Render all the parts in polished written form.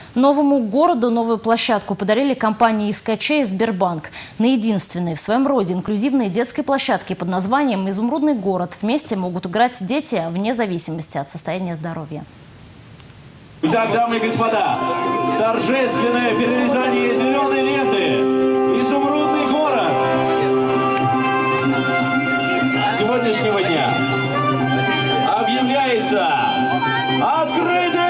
Новому городу новую площадку подарили компании «Искача» и «Сбербанк». На единственной в своем роде инклюзивной детской площадке под названием «Изумрудный город» вместе могут играть дети вне зависимости от состояния здоровья. Итак, дамы и господа, торжественное перерезание зеленой ленты «Изумрудный город» с сегодняшнего дня объявляется открытым!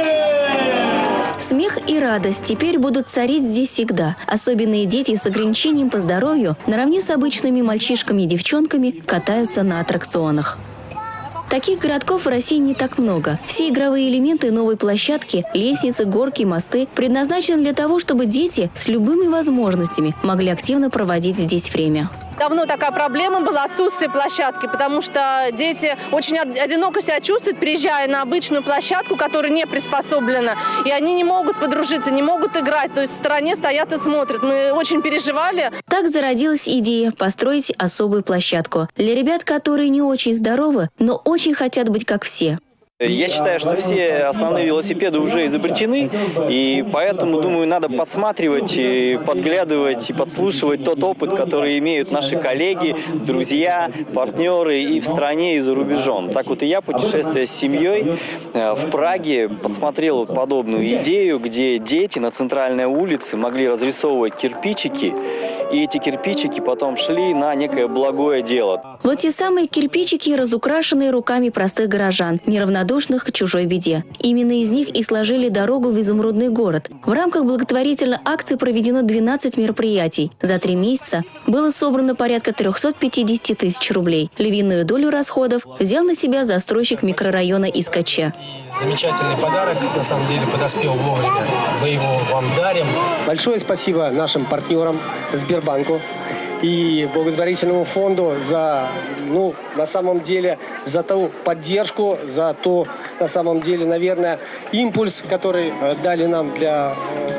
Смех и радость теперь будут царить здесь всегда. Особенные дети с ограничением по здоровью наравне с обычными мальчишками и девчонками катаются на аттракционах. Таких городков в России не так много. Все игровые элементы новой площадки, лестницы, горки, мосты предназначены для того, чтобы дети с любыми возможностями могли активно проводить здесь время. Давно такая проблема была, отсутствие площадки, потому что дети очень одиноко себя чувствуют, приезжая на обычную площадку, которая не приспособлена. И они не могут подружиться, не могут играть, то есть в стороне стоят и смотрят. Мы очень переживали. Так зародилась идея построить особую площадку для ребят, которые не очень здоровы, но очень хотят быть как все. Я считаю, что все основные велосипеды уже изобретены, и поэтому, думаю, надо подсматривать, подглядывать и подслушивать тот опыт, который имеют наши коллеги, друзья, партнеры и в стране, и за рубежом. Так вот и я, путешествуя с семьей в Праге, подсмотрел подобную идею, где дети на центральной улице могли разрисовывать кирпичики, и эти кирпичики потом шли на некое благое дело. Вот те самые кирпичики, разукрашенные руками простых горожан, неравнодушных к чужой беде. Именно из них и сложили дорогу в изумрудный город. В рамках благотворительной акции проведено 12 мероприятий. За 3 месяца было собрано порядка 350 тысяч рублей. Львиную долю расходов взял на себя застройщик микрорайона Искача. Замечательный подарок, на самом деле, подоспел вовремя. Мы его вам дарим. Большое спасибо нашим партнерам Сбербанку и благотворительному фонду за, на самом деле, за ту поддержку, за то, на самом деле, наверное, импульс, который дали нам для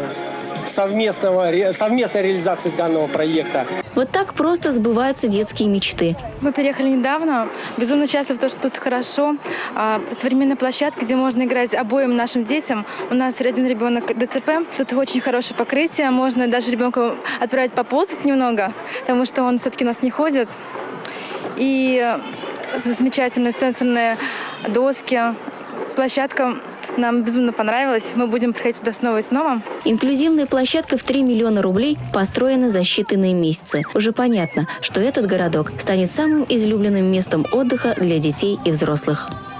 совместной реализации данного проекта. Вот так просто сбываются детские мечты. Мы переехали недавно. Безумно счастлив, что тут хорошо. Современная площадка, где можно играть обоим нашим детям. У нас один ребенок ДЦП. Тут очень хорошее покрытие. Можно даже ребенка отправить поползать немного, потому что он все-таки у нас не ходит. И замечательные сенсорные доски. Площадка нам безумно понравилось. Мы будем приходить сюда снова и снова. Инклюзивная площадка в 3 миллиона рублей построена за считанные месяцы. Уже понятно, что этот городок станет самым излюбленным местом отдыха для детей и взрослых.